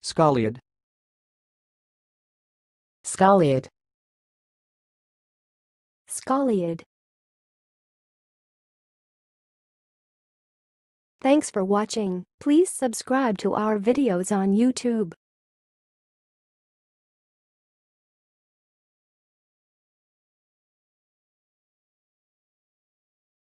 Scoliid. Scoliid. Scoliid. Thanks for watching. Please subscribe to our videos on YouTube.